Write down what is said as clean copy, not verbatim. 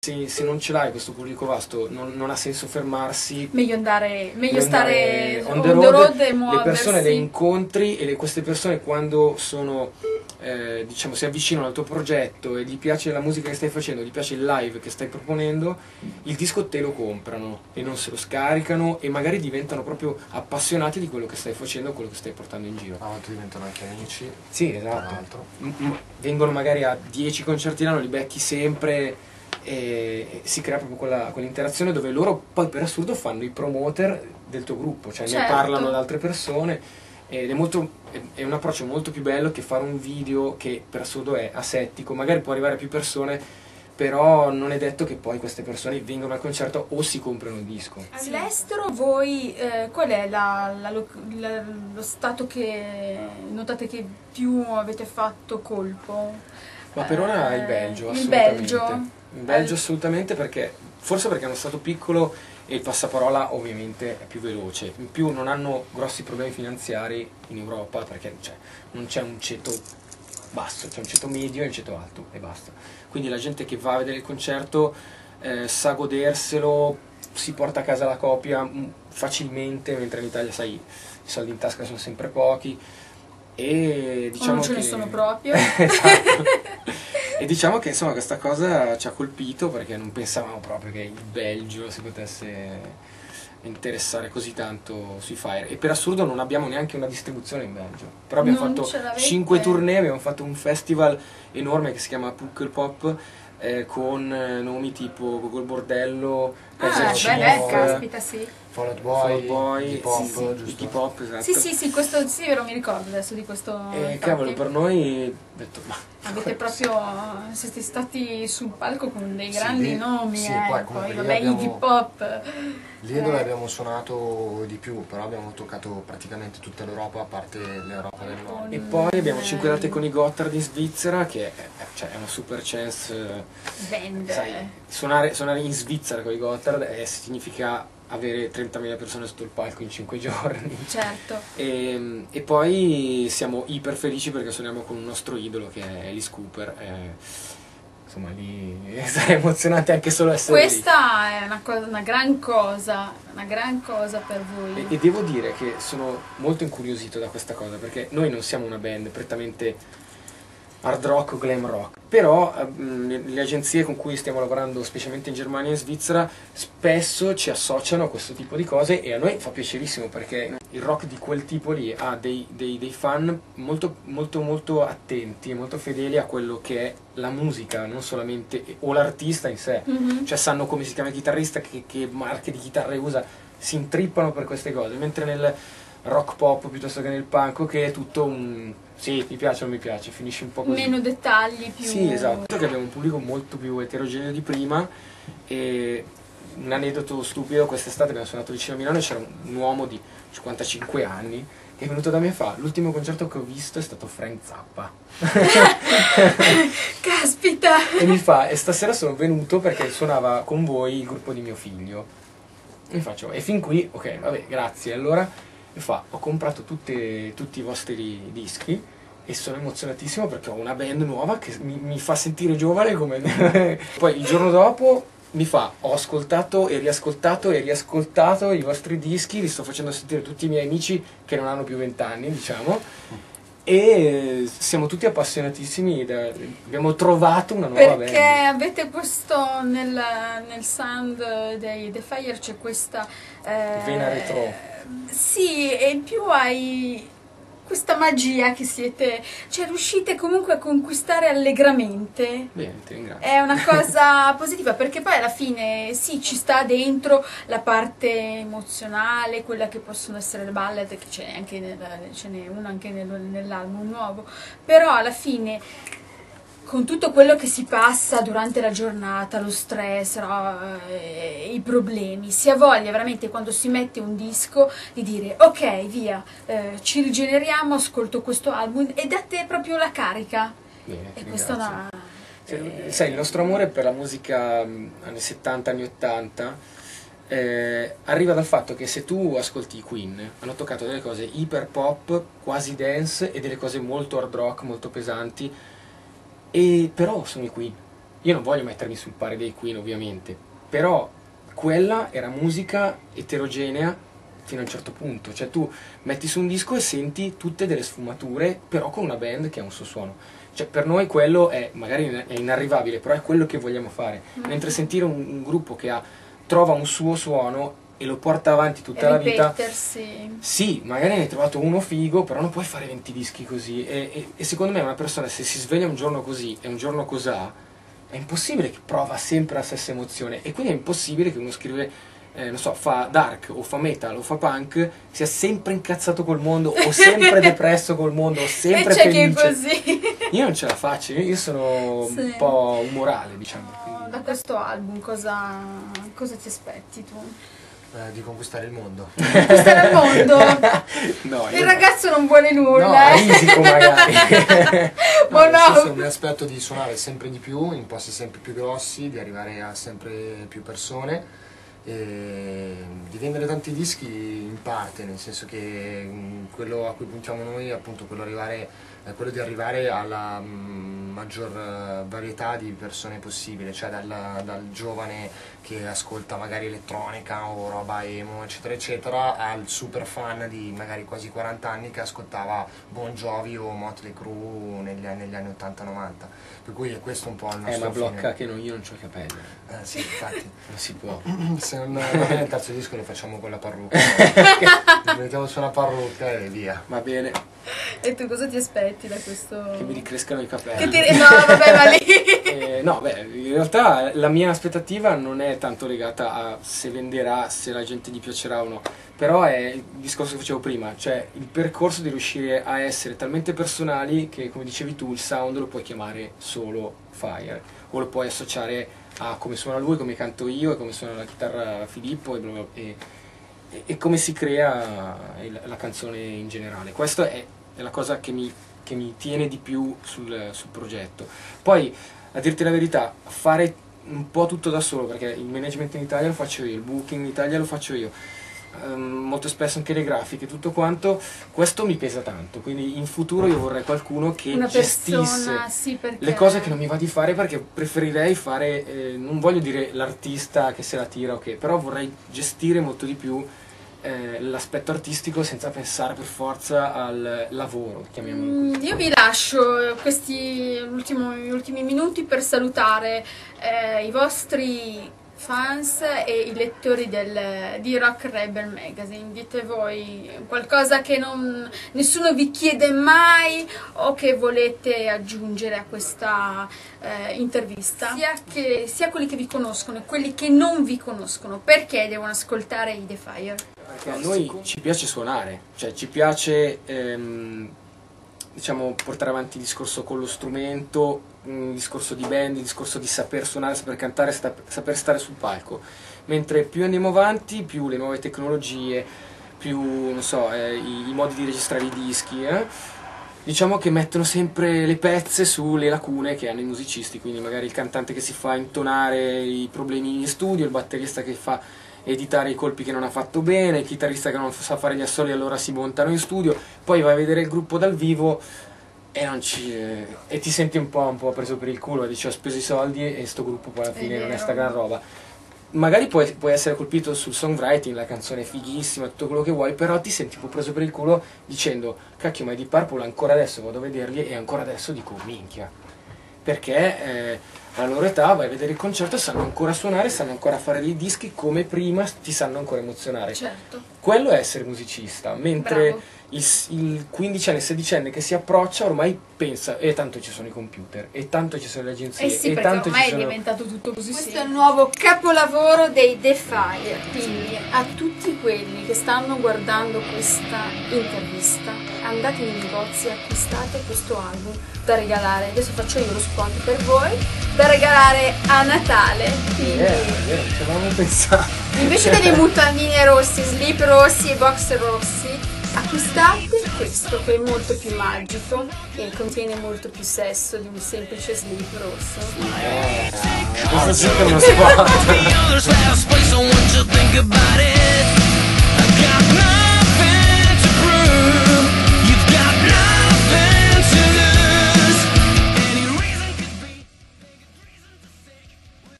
Se non ce l'hai questo pubblico vasto, non ha senso fermarsi. Meglio stare on the road e le muoversi. persone le incontri e queste persone quando sono, diciamo, si avvicinano al tuo progetto e gli piace la musica che stai facendo, gli piace il live che stai proponendo, il disco te lo comprano e non se lo scaricano e magari diventano proprio appassionati di quello che stai facendo, quello che stai portando in giro. A volte diventano anche amici. Sì, esatto. Vengono magari a 10 concerti l'anno, li becchi sempre e si crea proprio quell'interazione dove loro poi per assurdo fanno i promoter del tuo gruppo, cioè ne parlano ad altre persone ed è un approccio molto più bello che fare un video che per assurdo è asettico, magari può arrivare a più persone, però non è detto che poi queste persone vengano al concerto o si comprano il disco. All'estero voi, qual è lo stato che notate che più avete fatto colpo? Ma per ora il Belgio, il assolutamente. Belgio? Il Belgio assolutamente, forse perché è uno stato piccolo e il passaparola ovviamente è più veloce. In più non hanno grossi problemi finanziari in Europa perché non c'è un ceto basso, c'è un ceto medio e un ceto alto e basta. Quindi la gente che va a vedere il concerto sa goderselo, si porta a casa la copia facilmente, mentre in Italia, sai, i soldi in tasca sono sempre pochi e diciamo non ce ne sono proprio. Esatto. E diciamo che insomma questa cosa ci ha colpito perché non pensavamo proprio che il Belgio si potesse interessare così tanto sui Fire e per assurdo non abbiamo neanche una distribuzione in Belgio, però abbiamo fatto 5 tournée, abbiamo fatto un festival enorme che si chiama Pukkelpop con nomi tipo Gogol Bordello, caspita, sì. Fall Out Boy, Iggy Pop, sì, giusto? Iggy Pop, esatto. Sì, questo sì, vero, mi ricordo adesso di questo. E cavolo, per noi ho detto, avete proprio, siete stati sul palco con dei grandi nomi, poi vabbè, Iggy Pop. Lì è dove abbiamo suonato di più, però abbiamo toccato praticamente tutta l'Europa, a parte l'Europa del Nord. E poi abbiamo 5 date con i Gotthard in Svizzera, che è una super chance. Band. Sai, suonare in Svizzera con i Gotthard significa avere 30.000 persone sotto il palco in 5 giorni. Certo. E poi siamo iper felici perché suoniamo con un nostro idolo che è Alice Cooper. Insomma, lì sarei emozionante anche solo essere Questa è una gran cosa per voi. E devo dire che sono molto incuriosito da questa cosa perché noi non siamo una band prettamente hard rock o glam rock, però le agenzie con cui stiamo lavorando, specialmente in Germania e in Svizzera, spesso ci associano a questo tipo di cose e a noi fa piacerissimo perché il rock di quel tipo lì ha dei fan molto, molto, molto attenti e molto fedeli a quello che è la musica, non solamente, o l'artista in sé, cioè sanno come si chiama il chitarrista, che marche di chitarre usa, si intrippano per queste cose, mentre nel rock pop piuttosto che nel punk che è tutto un sì, mi piace o non mi piace, finisce un po' così. Meno dettagli, più. Sì, esatto, che abbiamo un pubblico molto più eterogeneo di prima e un aneddoto stupido, quest'estate abbiamo suonato vicino a Milano e c'era un uomo di 55 anni che è venuto da me e fa: l'ultimo concerto che ho visto è stato Frank Zappa. Caspita! E mi fa: e stasera sono venuto perché suonava con voi il gruppo di mio figlio. E faccio: e fin qui, ok, vabbè, grazie. Allora mi fa: ho comprato tutti i vostri dischi e sono emozionatissimo perché ho una band nuova che mi fa sentire giovane come poi il giorno dopo mi fa: ho ascoltato e riascoltato i vostri dischi, li sto facendo sentire tutti i miei amici che non hanno più 20 anni, diciamo, e siamo tutti appassionatissimi, abbiamo trovato una nuova band. Perché avete questo nel sound dei The Fire c'è questa vena retro. Sì, e in più hai questa magia che siete, cioè riuscite comunque a conquistare allegramente. Bene, ti ringrazio. È una cosa positiva perché poi alla fine sì, ci sta dentro la parte emozionale, quella che possono essere le ballad, che c'è anche ce n'è una anche nell'album nuovo, però alla fine con tutto quello che si passa durante la giornata, lo stress, i problemi, si ha voglia veramente quando si mette un disco di dire ok, via, ci rigeneriamo, ascolto questo album e date proprio la carica. Bene, e questa è una... Sai, il nostro amore per la musica anni 70, anni 80 arriva dal fatto che se tu ascolti i Queen, hanno toccato delle cose iper pop, quasi dance e delle cose molto hard rock, molto pesanti, e però sono i Queen io non voglio mettermi sul pari dei Queen ovviamente, però quella era musica eterogenea fino a un certo punto, cioè tu metti su un disco e senti tutte delle sfumature, però con una band che ha un suo suono. Cioè per noi quello è, magari è inarrivabile, però è quello che vogliamo fare. Mentre sentire un gruppo che trova un suo suono e lo porta avanti tutta la vita. Ripetersi. Sì, magari ne hai trovato uno figo, però non puoi fare 20 dischi così. E secondo me una persona, se si sveglia un giorno così e un giorno cos'ha, è impossibile che prova sempre la stessa emozione. E quindi è impossibile che uno scrive, non so, fa dark o fa metal o fa punk, sia sempre incazzato col mondo o sempre depresso col mondo o sempre e c'è felice. che è così. Io non ce la faccio, io sono Sì. un po' umorale, diciamo. quindi- Da questo album cosa ti aspetti tu? Di conquistare il mondo. Conquistare il mondo? No, Il ragazzo non vuole no, nulla. risico magari. Ma nel senso, no. mi aspetto di suonare sempre di più, in posti sempre più grossi, di arrivare a sempre più persone e di vendere tanti dischi in parte, nel senso che quello a cui puntiamo noi è appunto quello di arrivare alla maggior varietà di persone possibile, cioè dal giovane che ascolta magari elettronica o roba emo eccetera eccetera, al super fan di magari quasi 40 anni che ascoltava Bon Jovi o Motley Crue negli anni 80-90, per cui è questo un po' il nostro Ma blocca fine. che io non c'ho i capelli. Sì, infatti. Non si può. Se non va bene il terzo disco lo facciamo con la parrucca. Mettiamo su una parrucca e via. Va bene, E tu cosa ti aspetti da questo? che mi ricrescano i Che capelli. no, vabbè, ma lì. No, beh, in realtà la mia aspettativa non è tanto legata a se venderà, se la gente gli piacerà o no, però è il discorso che facevo prima, cioè il percorso di riuscire a essere talmente personali che, come dicevi tu, il sound lo puoi chiamare solo Fire, o lo puoi associare a come suona lui, come canto io, e come suona la chitarra Filippo, e come si crea la canzone in generale. Questa è la cosa che mi tiene di più sul progetto. Poi, a dirti la verità, fare un po' tutto da solo, perché il management in Italia lo faccio io, il booking in Italia lo faccio io, molto spesso anche le grafiche, tutto quanto, questo mi pesa tanto, quindi in futuro io vorrei qualcuno che Una gestisse persona, sì, perché le cose che non mi va di fare, perché preferirei fare, non voglio dire l'artista che se la tira, ok, però vorrei gestire molto di più l'aspetto artistico senza pensare per forza al lavoro, chiamiamolo così. Io vi lascio gli ultimi minuti per salutare i vostri fans e i lettori di Rock Rebel Magazine. Dite voi qualcosa che nessuno vi chiede mai o che volete aggiungere a questa intervista, sia quelli che vi conoscono e quelli che non vi conoscono, perché devono ascoltare i The Fire. Perché a noi ci piace suonare, cioè ci piace diciamo portare avanti il discorso con lo strumento, il discorso di band, il discorso di saper suonare, saper cantare, saper stare sul palco. Mentre più andiamo avanti, più le nuove tecnologie, più non so, i modi di registrare i dischi, diciamo che mettono sempre le pezze sulle lacune che hanno i musicisti, quindi magari il cantante che si fa intonare i problemi in studio, il batterista che fa editare i colpi che non ha fatto bene, il chitarrista che non sa fare gli assoli, allora si montano in studio, poi vai a vedere il gruppo dal vivo e ti senti un po' preso per il culo, dici ho speso i soldi e sto gruppo poi alla fine non è sta gran roba. Magari puoi essere colpito sul songwriting, la canzone è fighissima, tutto quello che vuoi, però ti senti un po' preso per il culo dicendo cacchio, ma i Deep Purple ancora adesso vado a vederli e ancora adesso dico minchia, perché alla loro età vai a vedere il concerto e sanno ancora suonare, sanno ancora fare dei dischi come prima, ti sanno ancora emozionare. Certo. Quello è essere musicista, mentre Bravo. il 15enne, 16enne che si approccia ormai pensa e tanto ci sono i computer, e tanto ci sono le agenzie, Eh sì, e perché tanto ormai ci è sono... diventato tutto così. Questo è il nuovo capolavoro dei The Fire. Quindi a tutti quelli che stanno guardando questa intervista, andate nei negozi e acquistate questo album da regalare. Adesso faccio io lo spot per voi, da regalare a Natale. Quindi non ci avevamo pensato. invece delle mutandine rossi, slip rossi e boxer rossi, acquistate questo che è molto più magico e contiene molto più sesso di un semplice slip rosso. Questo sì che è uno spot. The other's last place, I want you to think about it.